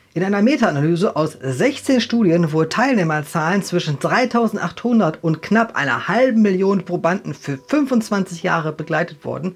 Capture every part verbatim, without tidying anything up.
In einer Meta-Analyse aus sechzehn Studien, wo Teilnehmerzahlen zwischen dreitausendachthundert und knapp einer halben Million Probanden für fünfundzwanzig Jahre begleitet wurden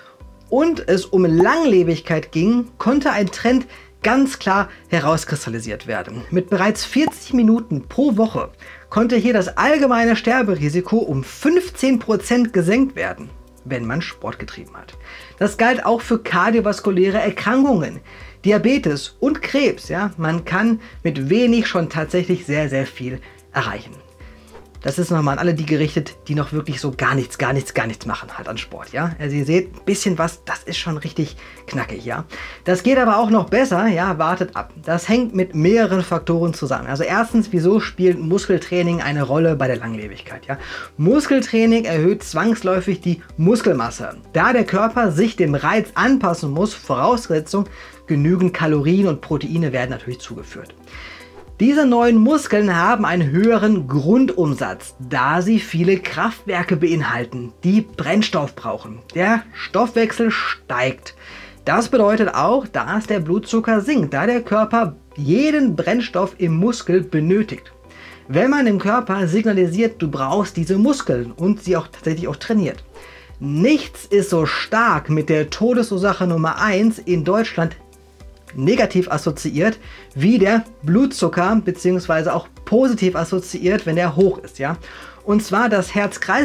und es um Langlebigkeit ging, konnte ein Trend ganz klar herauskristallisiert werden. Mit bereits vierzig Minuten pro Woche konnte hier das allgemeine Sterberisiko um fünfzehn Prozent gesenkt werden, wenn man Sport getrieben hat. Das galt auch für kardiovaskuläre Erkrankungen, Diabetes und Krebs. Ja? Man kann mit wenig schon tatsächlich sehr, sehr viel erreichen. Das ist nochmal an alle die gerichtet, die noch wirklich so gar nichts, gar nichts, gar nichts machen halt an Sport. Ja? Also ihr seht, ein bisschen was, das ist schon richtig knackig. Ja? Das geht aber auch noch besser. Ja, wartet ab. Das hängt mit mehreren Faktoren zusammen. Also erstens, wieso spielt Muskeltraining eine Rolle bei der Langlebigkeit? Ja? Muskeltraining erhöht zwangsläufig die Muskelmasse. Da der Körper sich dem Reiz anpassen muss, Voraussetzung, genügend Kalorien und Proteine werden natürlich zugeführt. Diese neuen Muskeln haben einen höheren Grundumsatz, da sie viele Kraftwerke beinhalten, die Brennstoff brauchen. Der Stoffwechsel steigt. Das bedeutet auch, dass der Blutzucker sinkt, da der Körper jeden Brennstoff im Muskel benötigt. Wenn man dem Körper signalisiert, du brauchst diese Muskeln und sie auch tatsächlich auch trainiert. Nichts ist so stark mit der Todesursache Nummer eins in Deutschland negativ assoziiert, wie der Blutzucker, beziehungsweise auch positiv assoziiert, wenn der hoch ist. Ja? Und zwar das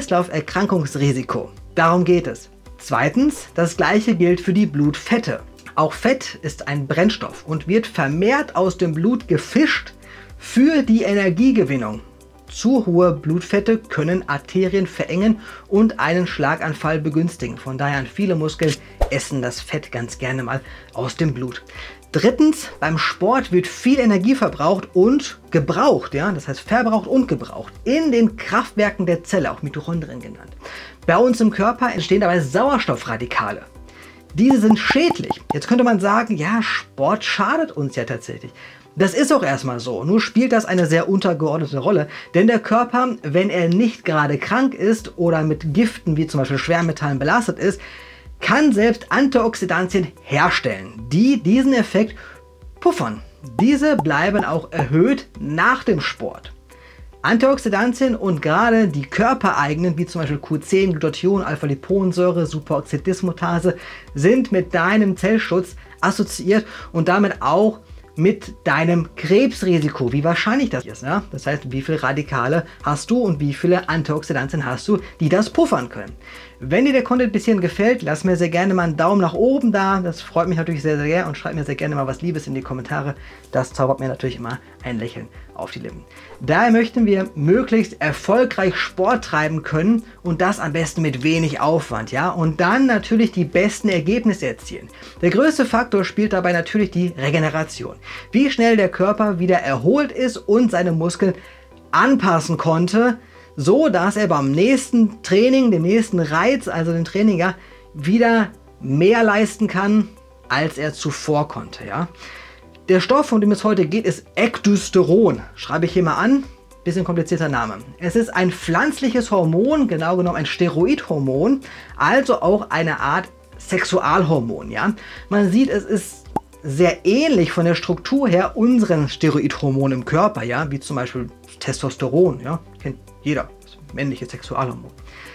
Herz-Kreislauf-Erkrankungsrisiko. Darum geht es. Zweitens, das gleiche gilt für die Blutfette. Auch Fett ist ein Brennstoff und wird vermehrt aus dem Blut gefischt für die Energiegewinnung. Zu hohe Blutfette können Arterien verengen und einen Schlaganfall begünstigen. Von daher an viele Muskeln essen das Fett ganz gerne mal aus dem Blut. Drittens, beim Sport wird viel Energie verbraucht und gebraucht, ja, das heißt verbraucht und gebraucht, in den Kraftwerken der Zelle, auch Mitochondrien genannt. Bei uns im Körper entstehen dabei Sauerstoffradikale. Diese sind schädlich. Jetzt könnte man sagen, ja, Sport schadet uns ja tatsächlich. Das ist auch erstmal so, nur spielt das eine sehr untergeordnete Rolle, denn der Körper, wenn er nicht gerade krank ist oder mit Giften wie zum Beispiel Schwermetallen belastet ist, kann selbst Antioxidantien herstellen, die diesen Effekt puffern. Diese bleiben auch erhöht nach dem Sport. Antioxidantien und gerade die körpereigenen, wie zum Beispiel Q zehn, Glutathion, Alpha-Liponsäure, Superoxidismutase, sind mit deinem Zellschutz assoziiert und damit auch mit deinem Krebsrisiko, wie wahrscheinlich das ist. Ja? Das heißt, wie viele Radikale hast du und wie viele Antioxidantien hast du, die das puffern können. Wenn dir der Content ein bisschen gefällt, lass mir sehr gerne mal einen Daumen nach oben da. Das freut mich natürlich sehr, sehr gerne und schreib mir sehr gerne mal was Liebes in die Kommentare. Das zaubert mir natürlich immer ein Lächeln auf die Lippen. Daher möchten wir möglichst erfolgreich Sport treiben können und das am besten mit wenig Aufwand, ja, und dann natürlich die besten Ergebnisse erzielen. Der größte Faktor spielt dabei natürlich die Regeneration. Wie schnell der Körper wieder erholt ist und seine Muskeln anpassen konnte, so dass er beim nächsten Training, dem nächsten Reiz, also dem Training, ja, wieder mehr leisten kann, als er zuvor konnte, ja. Der Stoff, um den es heute geht, ist Ecdysteron. Schreibe ich hier mal an. Bisschen komplizierter Name. Es ist ein pflanzliches Hormon, genau genommen ein Steroidhormon, also auch eine Art Sexualhormon, ja. Man sieht, es ist sehr ähnlich von der Struktur her unseren Steroidhormonen im Körper, ja, wie zum Beispiel Testosteron, ja, kennt jeder, das männliche Sexualhormon.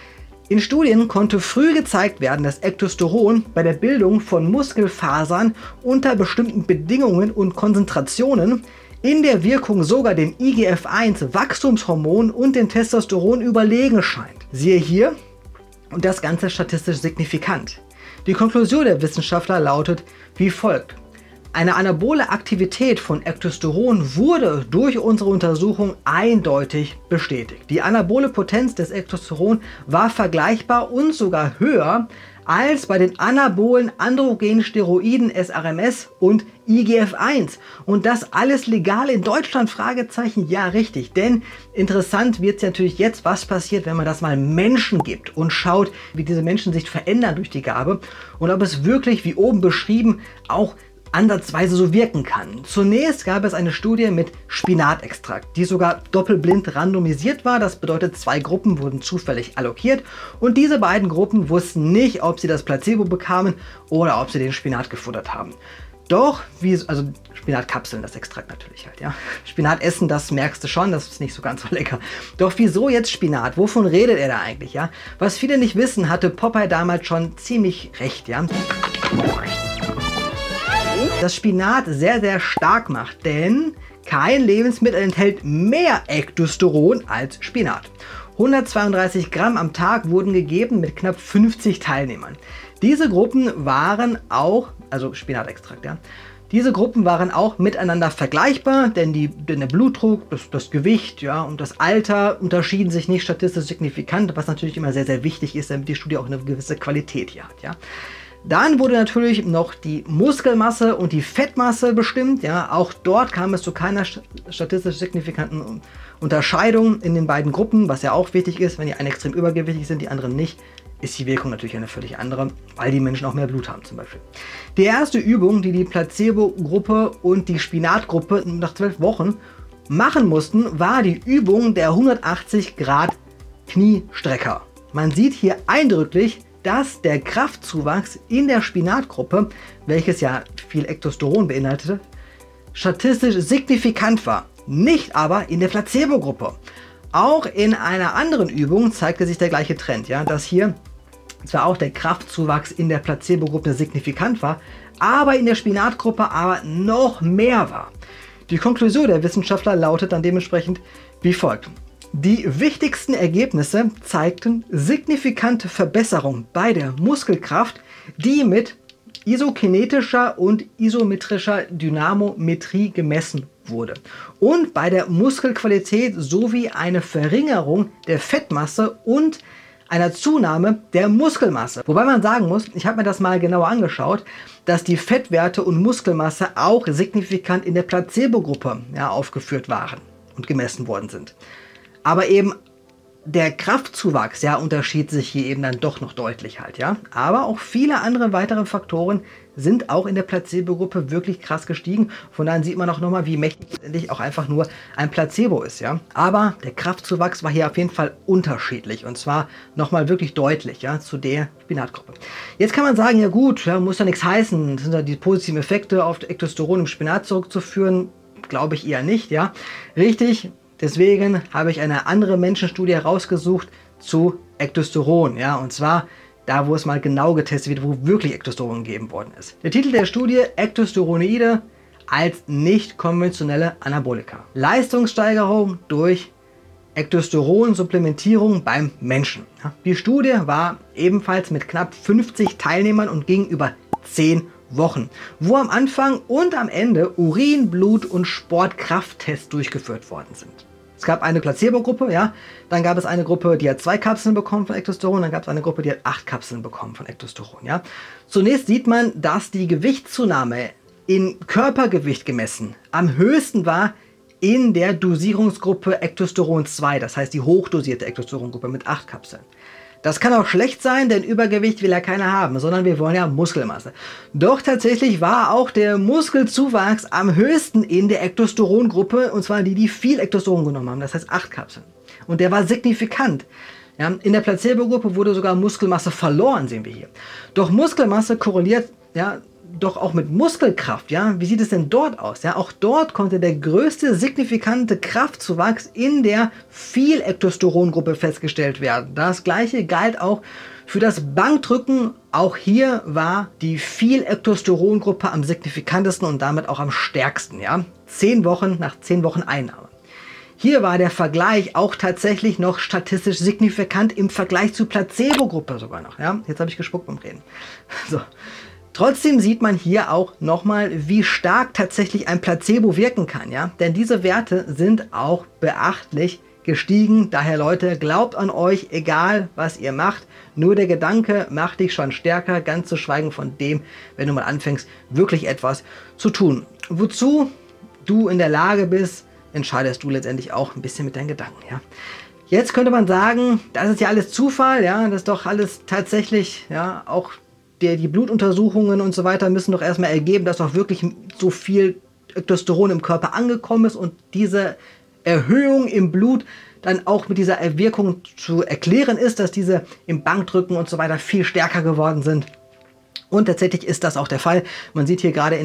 In Studien konnte früh gezeigt werden, dass Ecdysteron bei der Bildung von Muskelfasern unter bestimmten Bedingungen und Konzentrationen in der Wirkung sogar dem I G F eins Wachstumshormon und dem Testosteron überlegen scheint. Siehe hier, und das Ganze statistisch signifikant. Die Konklusion der Wissenschaftler lautet wie folgt. Eine anabole Aktivität von Ecdysteron wurde durch unsere Untersuchung eindeutig bestätigt. Die anabole Potenz des Ecdysteron war vergleichbar und sogar höher als bei den anabolen androgenen Steroiden S R M S und I G F eins. Und das alles legal in Deutschland? Fragezeichen. Ja, richtig. Denn interessant wird es natürlich jetzt, was passiert, wenn man das mal Menschen gibt und schaut, wie diese Menschen sich verändern durch die Gabe und ob es wirklich, wie oben beschrieben, auch ansatzweise so wirken kann. Zunächst gab es eine Studie mit Spinatextrakt, die sogar doppelblind randomisiert war. Das bedeutet, zwei Gruppen wurden zufällig allokiert und diese beiden Gruppen wussten nicht, ob sie das Placebo bekamen oder ob sie den Spinat gefuttert haben. Doch, wie, also Spinatkapseln, das Extrakt natürlich halt, ja. Spinat essen, das merkst du schon, das ist nicht so ganz so lecker. Doch wieso jetzt Spinat? Wovon redet er da eigentlich, ja? Was viele nicht wissen, hatte Popeye damals schon ziemlich recht, ja. Das Spinat sehr, sehr stark macht, denn kein Lebensmittel enthält mehr Ektosteron als Spinat. hundertzweiunddreißig Gramm am Tag wurden gegeben mit knapp fünfzig Teilnehmern. Diese Gruppen waren auch, also Spinatextrakt, ja, diese Gruppen waren auch miteinander vergleichbar, denn, die, denn der Blutdruck, das, das Gewicht, ja, und das Alter unterschieden sich nicht statistisch signifikant, was natürlich immer sehr, sehr wichtig ist, damit die Studie auch eine gewisse Qualität hier hat, ja. Dann wurde natürlich noch die Muskelmasse und die Fettmasse bestimmt. Ja, auch dort kam es zu keiner statistisch signifikanten Unterscheidung in den beiden Gruppen, was ja auch wichtig ist. Wenn die einen extrem übergewichtig sind, die anderen nicht, ist die Wirkung natürlich eine völlig andere, weil die Menschen auch mehr Blut haben zum Beispiel. Die erste Übung, die die Placebo-Gruppe und die Spinatgruppe nach zwölf Wochen machen mussten, war die Übung der hundertachtzig Grad Kniestrecker. Man sieht hier eindrücklich, dass der Kraftzuwachs in der Spinatgruppe, welches ja viel Ektosteron beinhaltete, statistisch signifikant war, nicht aber in der Placebo-Gruppe. Auch in einer anderen Übung zeigte sich der gleiche Trend, ja, dass hier zwar auch der Kraftzuwachs in der Placebo-Gruppe signifikant war, aber in der Spinatgruppe aber noch mehr war. Die Konklusion der Wissenschaftler lautet dann dementsprechend wie folgt. Die wichtigsten Ergebnisse zeigten signifikante Verbesserungen bei der Muskelkraft, die mit isokinetischer und isometrischer Dynamometrie gemessen wurde. Und bei der Muskelqualität sowie eine Verringerung der Fettmasse und einer Zunahme der Muskelmasse. Wobei man sagen muss, ich habe mir das mal genauer angeschaut, dass die Fettwerte und Muskelmasse auch signifikant in der Placebo-Gruppe, ja, aufgeführt waren und gemessen worden sind. Aber eben der Kraftzuwachs, ja, unterschied sich hier eben dann doch noch deutlich halt, ja. Aber auch viele andere weitere Faktoren sind auch in der Placebo-Gruppe wirklich krass gestiegen. Von daher sieht man auch nochmal, wie mächtig letztendlich auch einfach nur ein Placebo ist, ja. Aber der Kraftzuwachs war hier auf jeden Fall unterschiedlich und zwar nochmal wirklich deutlich, ja, zu der Spinatgruppe. Jetzt kann man sagen, ja gut, ja, muss ja nichts heißen, sind da die positiven Effekte auf Ektosteron im Spinat zurückzuführen? Glaube ich eher nicht, ja. Richtig. Deswegen habe ich eine andere Menschenstudie herausgesucht zu Ektosteron, ja, und zwar da, wo es mal genau getestet wird, wo wirklich Ektosteron gegeben worden ist. Der Titel der Studie: Ektosteroide als nicht konventionelle Anabolika. Leistungssteigerung durch Ektosteron-Supplementierung beim Menschen. Ja, die Studie war ebenfalls mit knapp fünfzig Teilnehmern und ging über zehn Wochen, wo am Anfang und am Ende Urin-, Blut- und Sportkrafttests durchgeführt worden sind. Es gab eine Placebo-Gruppe, ja, dann gab es eine Gruppe, die hat zwei Kapseln bekommen von Ektosteron, dann gab es eine Gruppe, die hat acht Kapseln bekommen von Ektosteron, ja. Zunächst sieht man, dass die Gewichtszunahme in Körpergewicht gemessen am höchsten war in der Dosierungsgruppe Ektosteron zwei, das heißt die hochdosierte Ektosterongruppe mit acht Kapseln. Das kann auch schlecht sein, denn Übergewicht will ja keiner haben, sondern wir wollen ja Muskelmasse. Doch tatsächlich war auch der Muskelzuwachs am höchsten in der Ektosterongruppe, und zwar die, die viel Ektosteron genommen haben, das heißt acht Kapseln. Und der war signifikant. Ja, in der Placebo-Gruppe wurde sogar Muskelmasse verloren, sehen wir hier. Doch Muskelmasse korreliert, ja, doch auch mit Muskelkraft, ja. Wie sieht es denn dort aus? Ja, auch dort konnte der größte signifikante Kraftzuwachs in der Viel-Ektosteron-Gruppe festgestellt werden. Das gleiche galt auch für das Bankdrücken. Auch hier war die Viel-Ektosteron-Gruppe am signifikantesten und damit auch am stärksten, ja. Zehn Wochen nach zehn Wochen Einnahme. Hier war der Vergleich auch tatsächlich noch statistisch signifikant im Vergleich zur Placebo-Gruppe sogar noch, ja. Jetzt habe ich gespuckt beim Reden. So. Trotzdem sieht man hier auch nochmal, wie stark tatsächlich ein Placebo wirken kann, ja? Denn diese Werte sind auch beachtlich gestiegen. Daher Leute, glaubt an euch, egal was ihr macht. Nur der Gedanke macht dich schon stärker, ganz zu schweigen von dem, wenn du mal anfängst, wirklich etwas zu tun. Wozu du in der Lage bist, entscheidest du letztendlich auch ein bisschen mit deinen Gedanken, ja? Jetzt könnte man sagen, das ist ja alles Zufall, ja? Das ist doch alles tatsächlich, ja, auch Der, die Blutuntersuchungen und so weiter müssen doch erstmal ergeben, dass auch wirklich so viel Ektosteron im Körper angekommen ist und diese Erhöhung im Blut dann auch mit dieser Wirkung zu erklären ist, dass diese im Bankdrücken und so weiter viel stärker geworden sind. Und tatsächlich ist das auch der Fall. Man sieht hier gerade in der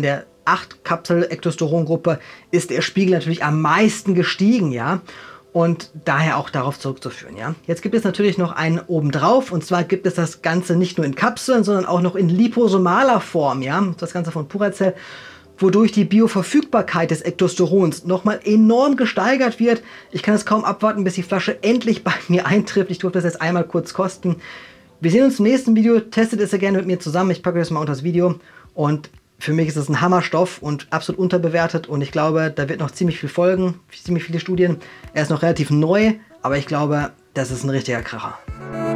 acht Kapsel-Ektosterongruppe ist der Spiegel natürlich am meisten gestiegen, ja. Und daher auch darauf zurückzuführen, ja. Jetzt gibt es natürlich noch einen obendrauf, und zwar gibt es das Ganze nicht nur in Kapseln, sondern auch noch in liposomaler Form, ja. Das Ganze von Puracell, wodurch die Bioverfügbarkeit des Ektosterons nochmal enorm gesteigert wird. Ich kann es kaum abwarten, bis die Flasche endlich bei mir eintrifft. Ich durfte das jetzt einmal kurz kosten. Wir sehen uns im nächsten Video. Testet es ja gerne mit mir zusammen. Ich packe das mal unter das Video. Und für mich ist es ein Hammerstoff und absolut unterbewertet. Und ich glaube, da wird noch ziemlich viel folgen, ziemlich viele Studien. Er ist noch relativ neu, aber ich glaube, das ist ein richtiger Kracher.